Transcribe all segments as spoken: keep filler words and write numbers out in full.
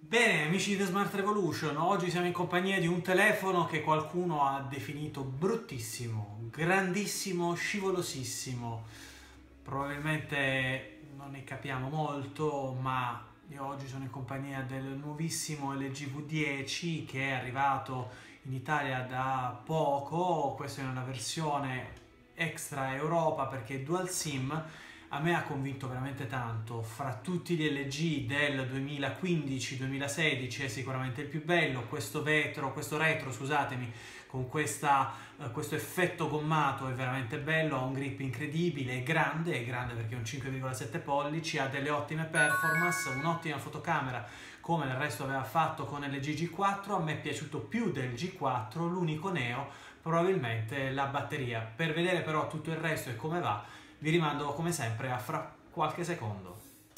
Bene, amici di The Smart Revolution, oggi siamo in compagnia di un telefono che qualcuno ha definito bruttissimo, grandissimo, scivolosissimo. Probabilmente non ne capiamo molto, ma io oggi sono in compagnia del nuovissimo L G V dieci che è arrivato in Italia da poco. Questa è una versione extra Europa perché è dual SIM. A me ha convinto veramente tanto. Fra tutti gli L G del duemilaquindici duemilasedici è sicuramente il più bello. Questo vetro, questo retro, scusatemi, con questa, uh, questo effetto gommato è veramente bello, ha un grip incredibile, è grande, è grande perché è un cinque virgola sette pollici, ha delle ottime performance, un'ottima fotocamera come il resto aveva fatto con L G G quattro. A me è piaciuto più del G quattro, l'unico neo probabilmente la batteria. Per vedere però tutto il resto e come va, vi rimando come sempre a fra qualche secondo.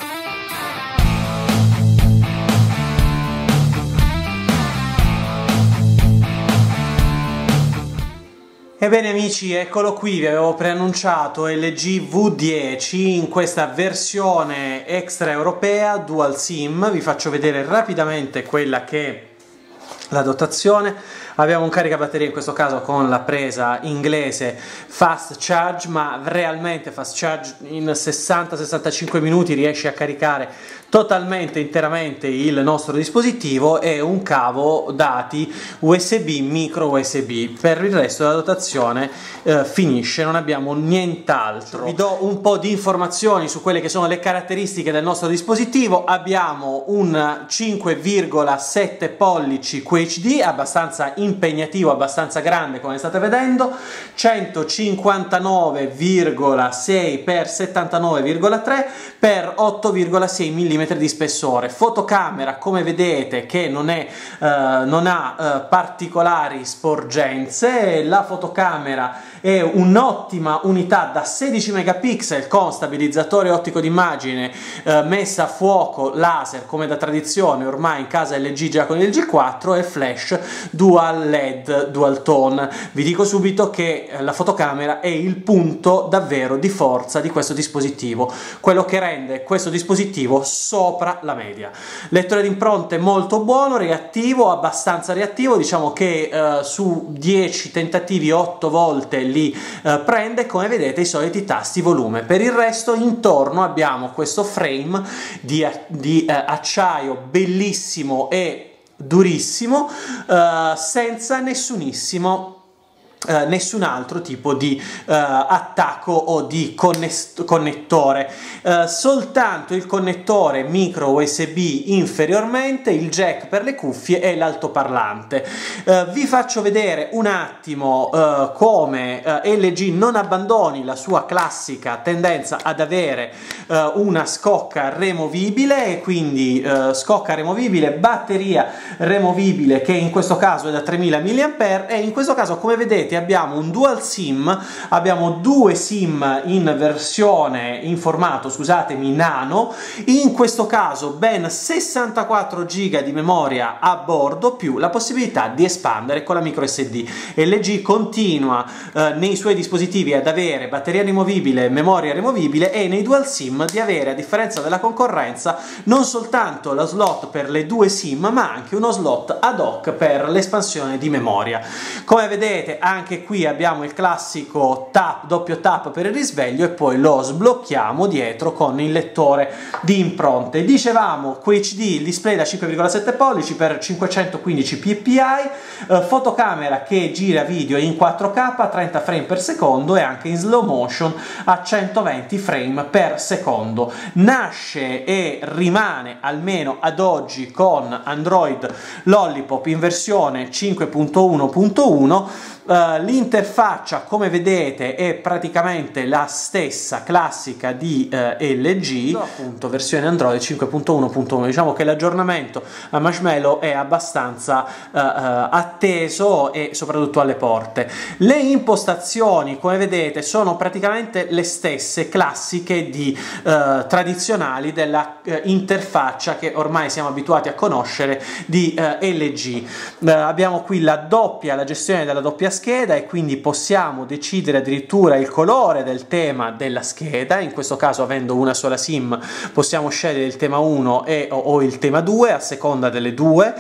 Ebbene amici, eccolo qui, vi avevo preannunciato L G V dieci in questa versione extra europea dual SIM. Vi faccio vedere rapidamente quella che è la dotazione. Abbiamo un caricabatteria in questo caso con la presa inglese fast charge, ma realmente fast charge in sessanta sessantacinque minuti riesce a caricare totalmente, interamente il nostro dispositivo, e un cavo dati U S B, micro U S B. Per il resto della dotazione eh, finisce, non abbiamo nient'altro. Vi do un po' di informazioni su quelle che sono le caratteristiche del nostro dispositivo. Abbiamo un cinque virgola sette pollici Q H D, abbastanza impegnativo, abbastanza grande come state vedendo, centocinquantanove virgola sei per settantanove virgola tre per otto virgola sei millimetri di spessore. Fotocamera, come vedete, che non, è, eh, non ha eh, particolari sporgenze. La fotocamera è un'ottima unità da sedici megapixel con stabilizzatore ottico d'immagine, eh, messa a fuoco laser come da tradizione ormai in casa L G già con il G quattro, e flash dual L E D dual tone. Vi dico subito che la fotocamera è il punto davvero di forza di questo dispositivo, quello che rende questo dispositivo sopra la media. Lettore di impronte molto buono, reattivo, abbastanza reattivo, diciamo che eh, su dieci tentativi otto volte li eh, prende. Come vedete, i soliti tasti volume. Per il resto intorno abbiamo questo frame di, di eh, acciaio bellissimo e durissimo, eh, senza nessunissimo Uh, nessun altro tipo di uh, attacco o di connettore, uh, soltanto il connettore micro U S B inferiormente, il jack per le cuffie e l'altoparlante. Uh, vi faccio vedere un attimo uh, come uh, L G non abbandoni la sua classica tendenza ad avere uh, una scocca removibile, e quindi uh, scocca removibile, batteria removibile, che in questo caso è da tremila milliampere, e in questo caso, come vedete, abbiamo un dual SIM, abbiamo due SIM in versione, in formato, scusatemi, nano. In questo caso ben sessantaquattro giga di memoria a bordo, più la possibilità di espandere con la micro S D. L G continua eh, nei suoi dispositivi ad avere batteria rimovibile, memoria rimovibile, e nei dual SIM di avere, a differenza della concorrenza, non soltanto lo slot per le due SIM, ma anche uno slot ad hoc per l'espansione di memoria. Come vedete, anche Anche qui abbiamo il classico tap, doppio tap per il risveglio, e poi lo sblocchiamo dietro con il lettore di impronte. Dicevamo Q H D, il display da cinque virgola sette pollici per cinquecentoquindici p p i, eh, fotocamera che gira video in quattro K a trenta frame per secondo e anche in slow motion a centoventi frame per secondo. Nasce e rimane, almeno ad oggi, con Android Lollipop in versione cinque punto uno punto uno. Uh, l'interfaccia, come vedete, è praticamente la stessa classica di uh, L G, appunto versione Android cinque punto uno punto uno. Diciamo che l'aggiornamento a Marshmallow è abbastanza uh, uh, atteso, e soprattutto alle porte. Le impostazioni, come vedete, sono praticamente le stesse classiche di uh, tradizionali della uh, interfaccia che ormai siamo abituati a conoscere di uh, L G. Uh, abbiamo qui la doppia, la gestione della doppia scheda e quindi possiamo decidere addirittura il colore del tema della scheda. In questo caso, avendo una sola SIM, possiamo scegliere il tema uno e, o, o il tema due a seconda delle due.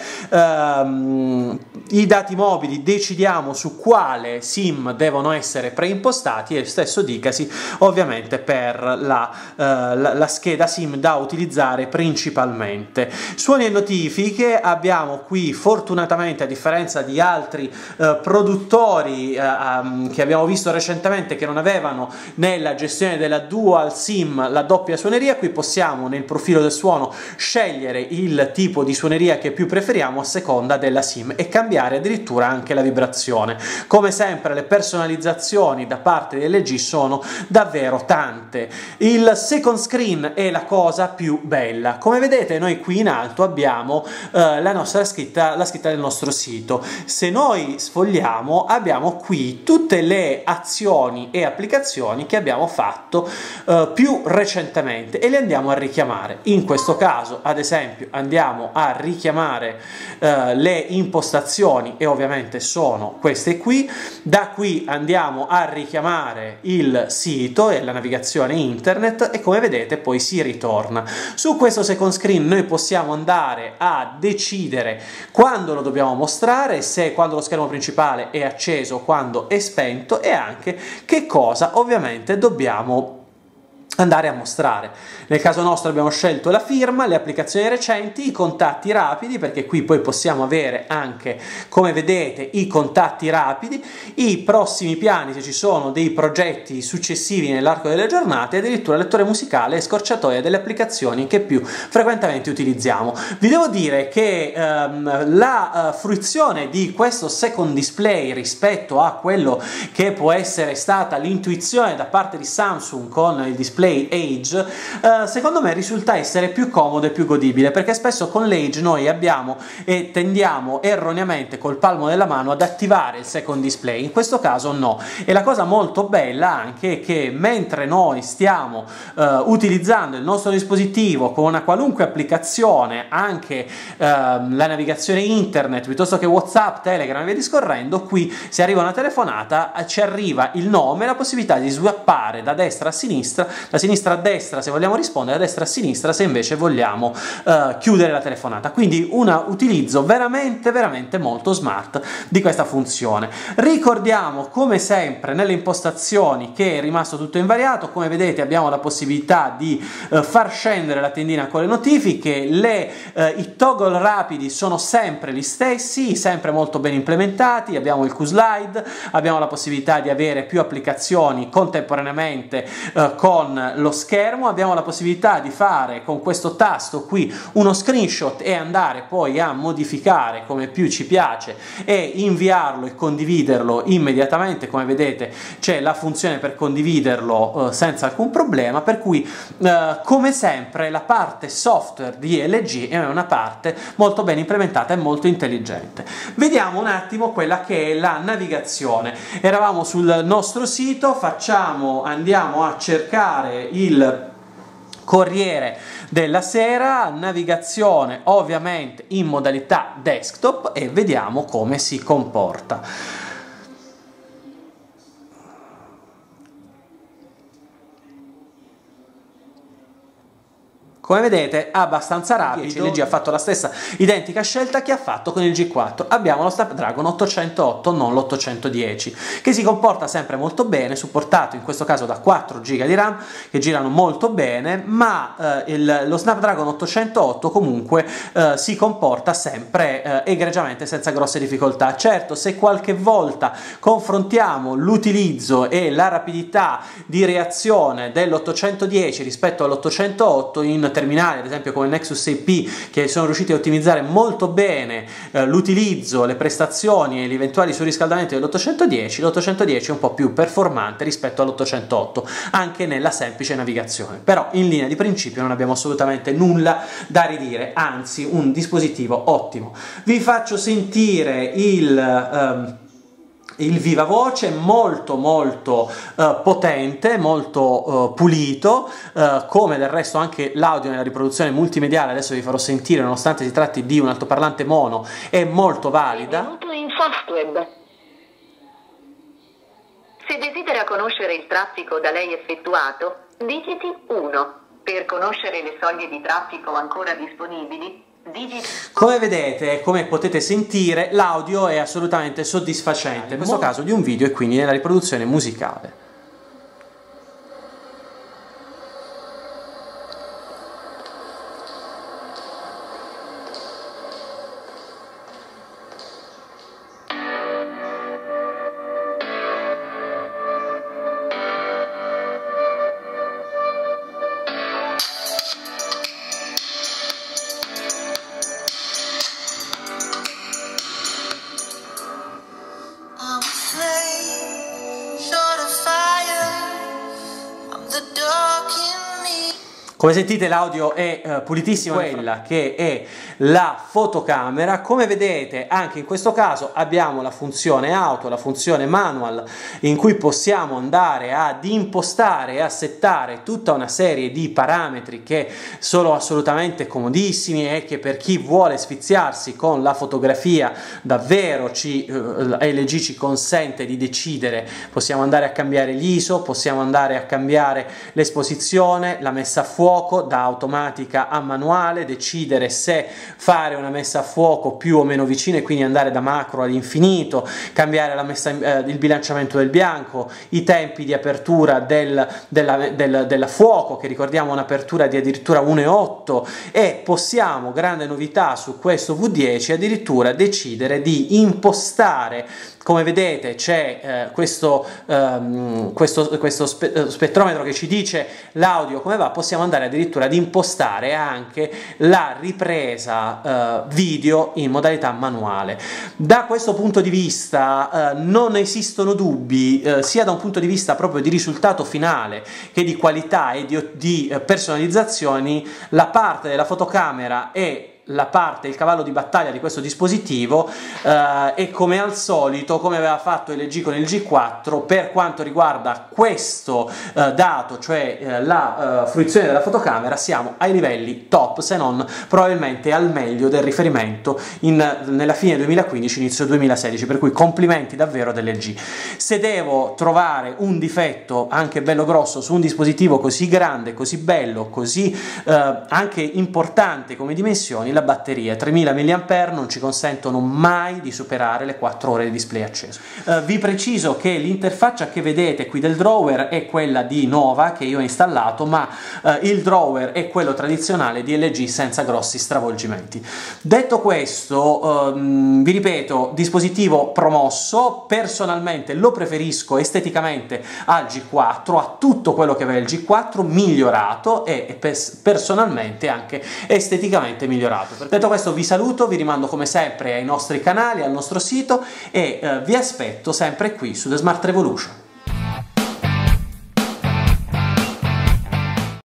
Um, i dati mobili decidiamo su quale SIM devono essere preimpostati e stesso dicasi ovviamente per la, uh, la, la scheda SIM da utilizzare principalmente. Suoni e notifiche abbiamo qui, fortunatamente, a differenza di altri uh, produttori uh, um, che abbiamo visto recentemente che non avevano nella gestione della dual SIM la doppia suoneria, qui possiamo nel profilo del suono scegliere il tipo di suoneria che più preferiamo a seconda della SIM e cambiare addirittura anche la vibrazione. Come sempre le personalizzazioni da parte di L G sono davvero tante. Il second screen è la cosa più bella. Come vedete, noi qui in alto abbiamo eh, la nostra scritta, la scritta del nostro sito. Se noi sfogliamo abbiamo qui tutte le azioni e applicazioni che abbiamo fatto eh, più recentemente e le andiamo a richiamare. In questo caso, ad esempio, andiamo a richiamare eh, le impostazioni e ovviamente sono queste qui. Da qui andiamo a richiamare il sito e la navigazione internet e come vedete poi si ritorna. Su questo second screen noi possiamo andare a decidere quando lo dobbiamo mostrare, se quando lo schermo principale è acceso, quando è spento e anche che cosa ovviamente dobbiamo andare a mostrare. Nel caso nostro abbiamo scelto la firma, le applicazioni recenti, i contatti rapidi, perché qui poi possiamo avere anche, come vedete, i contatti rapidi, i prossimi piani se ci sono dei progetti successivi nell'arco delle giornate, e addirittura lettore musicale e scorciatoia delle applicazioni che più frequentemente utilizziamo. Vi devo dire che ehm, la uh, fruizione di questo second display rispetto a quello che può essere stata l'intuizione da parte di Samsung con il display Edge, eh, secondo me risulta essere più comodo e più godibile, perché spesso con l'Edge noi abbiamo e tendiamo erroneamente col palmo della mano ad attivare il second display. In questo caso no, e la cosa molto bella anche è che mentre noi stiamo eh, utilizzando il nostro dispositivo con una qualunque applicazione, anche eh, la navigazione internet piuttosto che WhatsApp, Telegram e via discorrendo, qui se arriva una telefonata ci arriva il nome e la possibilità di swappare da destra a sinistra, da sinistra a destra se vogliamo rispondere, da destra a sinistra se invece vogliamo uh, chiudere la telefonata. Quindi un utilizzo veramente veramente molto smart di questa funzione. Ricordiamo come sempre nelle impostazioni che è rimasto tutto invariato. Come vedete abbiamo la possibilità di uh, far scendere la tendina con le notifiche, le, uh, i toggle rapidi sono sempre gli stessi, sempre molto ben implementati. Abbiamo il Q-Slide, abbiamo la possibilità di avere più applicazioni contemporaneamente uh, con lo schermo, abbiamo la possibilità di fare con questo tasto qui uno screenshot e andare poi a modificare come più ci piace e inviarlo e condividerlo immediatamente. Come vedete c'è la funzione per condividerlo eh, senza alcun problema, per cui eh, come sempre la parte software di L G è una parte molto ben implementata e molto intelligente. Vediamo un attimo quella che è la navigazione. Eravamo sul nostro sito, facciamo, andiamo a cercare il Corriere della Sera, navigazione ovviamente in modalità desktop e vediamo come si comporta. Come vedete abbastanza rapido, L G ha fatto la stessa identica scelta che ha fatto con il G quattro. Abbiamo lo Snapdragon ottocentotto, non l'ottocentodieci, che si comporta sempre molto bene, supportato in questo caso da quattro giga di RAM che girano molto bene, ma eh, il, lo Snapdragon ottocentotto comunque eh, si comporta sempre eh, egregiamente senza grosse difficoltà. Certo, se qualche volta confrontiamo l'utilizzo e la rapidità di reazione dell'ottocentodieci rispetto all'ottocentotto in terminali, ad esempio come il Nexus sei P, che sono riusciti a ottimizzare molto bene eh, l'utilizzo, le prestazioni e gli eventuali surriscaldamenti dell'ottocentodieci, l'ottocentodieci è un po' più performante rispetto all'ottocentotto, anche nella semplice navigazione. Però in linea di principio non abbiamo assolutamente nulla da ridire, anzi un dispositivo ottimo. Vi faccio sentire il... Um, il viva voce molto molto uh, potente, molto uh, pulito, uh, come del resto anche l'audio nella riproduzione multimediale, adesso vi farò sentire, nonostante si tratti di un altoparlante mono, è molto valida. In Fastweb. Se desidera conoscere il traffico da lei effettuato, digiti uno. Per conoscere le soglie di traffico ancora disponibili, digiti... Come vedete, come potete sentire, l'audio è assolutamente soddisfacente, in questo caso di un video e quindi nella riproduzione musicale. Come sentite l'audio è uh, pulitissimo, quella che è la fotocamera. Come vedete anche in questo caso abbiamo la funzione auto, la funzione manual, in cui possiamo andare ad impostare e a settare tutta una serie di parametri che sono assolutamente comodissimi e che per chi vuole sfiziarsi con la fotografia davvero ci, uh, L G ci consente di decidere. Possiamo andare a cambiare l'I S O, possiamo andare a cambiare l'esposizione, la messa a fuoco da automatica a manuale, decidere se fare una messa a fuoco più o meno vicina e quindi andare da macro all'infinito, cambiare la messa, eh, il bilanciamento del bianco, i tempi di apertura del, della, del, della fuoco, che ricordiamo un'apertura di addirittura uno virgola otto, e possiamo, grande novità su questo V dieci, addirittura decidere di impostare. Come vedete c'è eh, questo, ehm, questo, questo spe spettrometro che ci dice l'audio come va, possiamo andare addirittura ad impostare anche la ripresa eh, video in modalità manuale. Da questo punto di vista eh, non esistono dubbi, eh, sia da un punto di vista proprio di risultato finale che di qualità e di, di eh, personalizzazioni, la parte della fotocamera è la parte, il cavallo di battaglia di questo dispositivo, eh, e come al solito, come aveva fatto L G con il G quattro, per quanto riguarda questo eh, dato, cioè eh, la eh, fruizione della fotocamera, siamo ai livelli top, se non probabilmente al meglio del riferimento in, nella fine duemilaquindici, inizio duemilasedici, per cui complimenti davvero dell'L G. Se devo trovare un difetto anche bello grosso su un dispositivo così grande, così bello, così eh, anche importante come dimensioni, la batteria, tremila milliampere non ci consentono mai di superare le quattro ore di display acceso. Uh, vi preciso che l'interfaccia che vedete qui del drawer è quella di Nova che io ho installato, ma uh, il drawer è quello tradizionale di L G senza grossi stravolgimenti. Detto questo, um, vi ripeto, dispositivo promosso, personalmente lo preferisco esteticamente al G quattro, a tutto quello che aveva il G quattro, migliorato e personalmente anche esteticamente migliorato. Detto questo vi saluto, vi rimando come sempre ai nostri canali, al nostro sito e eh, vi aspetto sempre qui su The Smart Revolution.